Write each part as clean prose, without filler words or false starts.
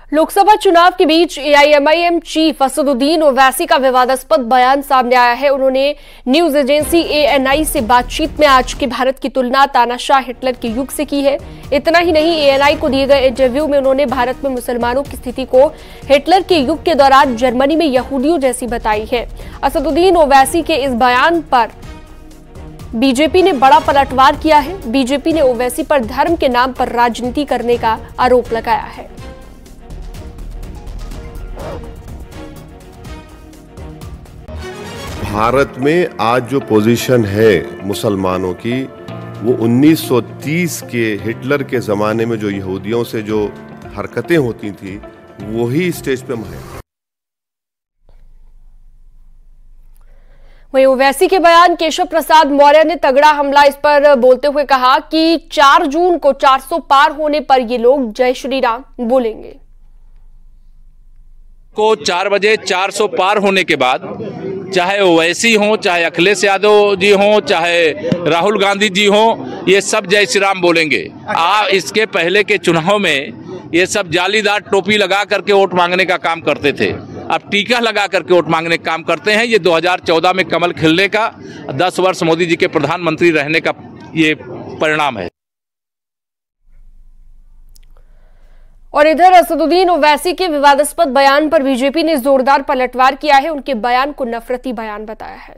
लोकसभा चुनाव के बीच एआईएमआईएम चीफ असदुद्दीन ओवैसी का विवादास्पद बयान सामने आया है। उन्होंने न्यूज एजेंसी एएनआई से बातचीत में आज के भारत की तुलना तानाशाह हिटलर के युग से की है। इतना ही नहीं, एएनआई को दिए गए इंटरव्यू में उन्होंने भारत में मुसलमानों की स्थिति को हिटलर के युग के दौरान जर्मनी में यहूदियों जैसी बताई है। असदुद्दीन ओवैसी के इस बयान पर बीजेपी ने बड़ा पलटवार किया है। बीजेपी ने ओवैसी पर धर्म के नाम पर राजनीति करने का आरोप लगाया है। भारत में आज जो पोजीशन है मुसलमानों की, वो 1930 के हिटलर के ज़माने में जो यहूदियों से जो हरकतें होती थी वही स्टेज पे है। वहीं ओवैसी के बयान केशव प्रसाद मौर्य ने तगड़ा हमला इस पर बोलते हुए कहा कि 4 जून को 400 पार होने पर ये लोग जय श्री राम बोलेंगे। को 4 बजे 400 पार होने के बाद चाहे ओवैसी हो, चाहे अखिलेश यादव जी हो, चाहे राहुल गांधी जी हो, ये सब जय श्री राम बोलेंगे। इसके पहले के चुनाव में ये सब जालीदार टोपी लगा करके वोट मांगने का काम करते थे, अब टीका लगा करके वोट मांगने का काम करते हैं। ये 2014 में कमल खिलने का, 10 वर्ष मोदी जी के प्रधानमंत्री रहने का ये परिणाम है। और इधर असदुद्दीन ओवैसी के विवादास्पद बयान पर बीजेपी ने जोरदार पलटवार किया है। उनके बयान को नफरती बयान बताया है।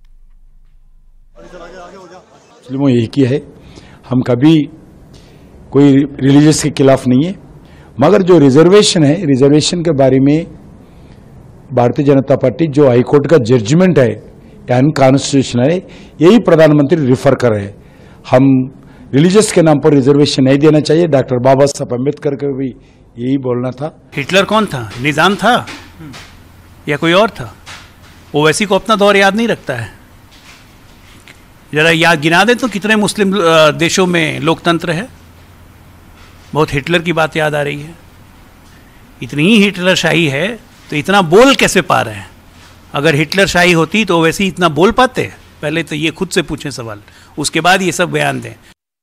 मुस्लिमों यही किया है, हम कभी कोई रिलीजियस के खिलाफ नहीं है, मगर जो रिजर्वेशन है, रिजर्वेशन के बारे में भारतीय जनता पार्टी जो हाईकोर्ट का जजमेंट है अनकॉन्स्टिट्यूशनल है, यही प्रधानमंत्री रिफर कर रहे हैं। हम रिलीजियस के नाम पर रिजर्वेशन नहीं देना चाहिए। डॉक्टर बाबा साहब अम्बेडकर का भी यही बोलना था। हिटलर कौन था? निजाम था या कोई और था? ओवैसी को अपना दौर याद नहीं रखता है। जरा याद गिना दे तो कितने मुस्लिम देशों में लोकतंत्र है। बहुत हिटलर की बात याद आ रही है। इतनी ही हिटलर शाही है तो इतना बोल कैसे पा रहे हैं? अगर हिटलर शाही होती तो ओवैसी इतना बोल पाते? पहले तो ये खुद से पूछें सवाल, उसके बाद ये सब बयान दें।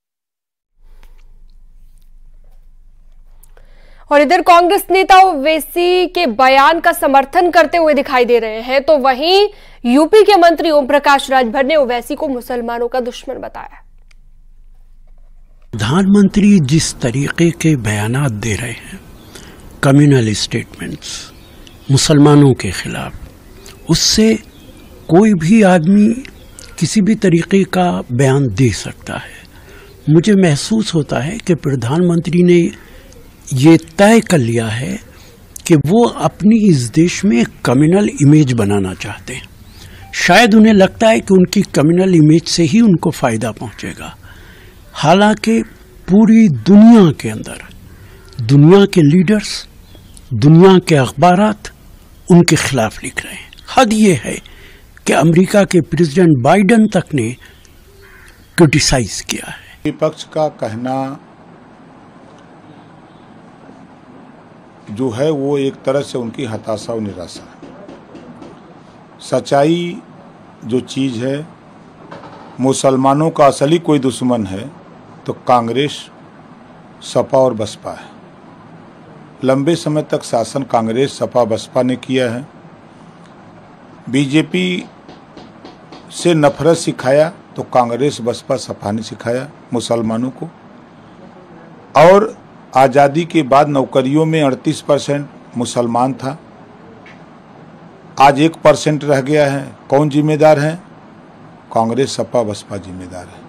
और इधर कांग्रेस नेता ओवैसी के बयान का समर्थन करते हुए दिखाई दे रहे हैं, तो वहीं यूपी के मंत्री ओम प्रकाश राजभर ने ओवैसी को मुसलमानों का दुश्मन बताया। प्रधानमंत्री जिस तरीके के बयानात दे रहे हैं, कम्युनल स्टेटमेंट्स मुसलमानों के खिलाफ, उससे कोई भी आदमी किसी भी तरीके का बयान दे सकता है। मुझे महसूस होता है कि प्रधानमंत्री ने ये तय कर लिया है कि वो अपनी इस देश में कम्युनल इमेज बनाना चाहते हैं। शायद उन्हें लगता है कि उनकी कम्युनल इमेज से ही उनको फायदा पहुंचेगा। हालांकि पूरी दुनिया के अंदर दुनिया के लीडर्स, दुनिया के अखबारात उनके खिलाफ लिख रहे हैं। हद ये है कि अमेरिका के प्रेसिडेंट बाइडेन तक ने क्रिटिसाइज किया है। विपक्ष का कहना जो है वो एक तरह से उनकी हताशा और निराशा है। सच्चाई जो चीज़ है, मुसलमानों का असली कोई दुश्मन है तो कांग्रेस, सपा और बसपा है। लंबे समय तक शासन कांग्रेस, सपा, बसपा ने किया है। बीजेपी से नफरत सिखाया तो कांग्रेस, बसपा, सपा ने सिखाया मुसलमानों को। और आज़ादी के बाद नौकरियों में 38% मुसलमान था, आज 1% रह गया है। कौन जिम्मेदार है? कांग्रेस, सपा, बसपा जिम्मेदार है।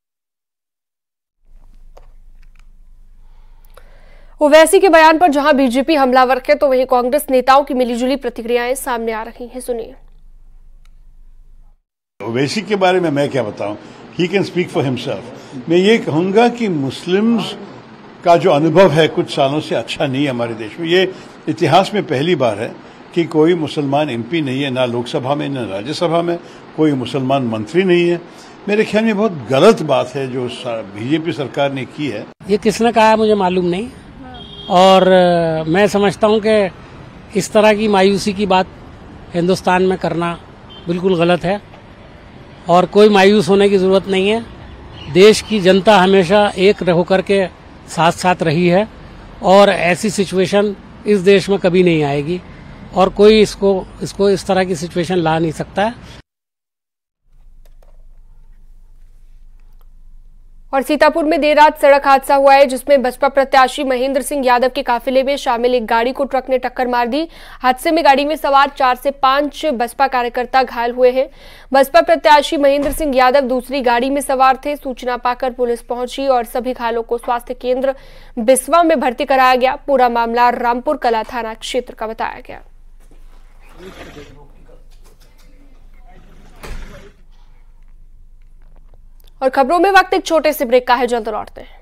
ओवैसी के बयान पर जहां बीजेपी हमलावर है, तो वहीं कांग्रेस नेताओं की मिलीजुली प्रतिक्रियाएं सामने आ रही हैं। सुनिए। ओवैसी के बारे में मैं क्या बताऊं, he can speak for himself. मैं ये कहूंगा कि मुस्लिम्स का जो अनुभव है कुछ सालों से अच्छा नहीं है हमारे देश में। ये इतिहास में पहली बार है कि कोई मुसलमान एमपी नहीं है, ना लोकसभा में ना राज्यसभा में, कोई मुसलमान मंत्री नहीं है। मेरे ख्याल में बहुत गलत बात है जो बीजेपी सरकार ने की है। ये किसने कहा है मुझे मालूम नहीं, और मैं समझता हूँ कि इस तरह की मायूसी की बात हिंदुस्तान में करना बिल्कुल गलत है और कोई मायूस होने की ज़रूरत नहीं है। देश की जनता हमेशा एक होकर के साथ साथ रही है और ऐसी सिचुएशन इस देश में कभी नहीं आएगी और कोई इसको इस तरह की सिचुएशन ला नहीं सकता है। और सीतापुर में देर रात सड़क हादसा हुआ है जिसमें बसपा प्रत्याशी महेंद्र सिंह यादव के काफिले में शामिल एक गाड़ी को ट्रक ने टक्कर मार दी। हादसे में गाड़ी में सवार 4 से 5 बसपा कार्यकर्ता घायल हुए हैं। बसपा प्रत्याशी महेंद्र सिंह यादव दूसरी गाड़ी में सवार थे। सूचना पाकर पुलिस पहुंची और सभी घायलों को स्वास्थ्य केंद्र बिस्वा में भर्ती कराया गया। पूरा मामला रामपुर कला थाना क्षेत्र का बताया गया। और खबरों में वक्त एक छोटे से ब्रेक का है, जल्द लौटते हैं।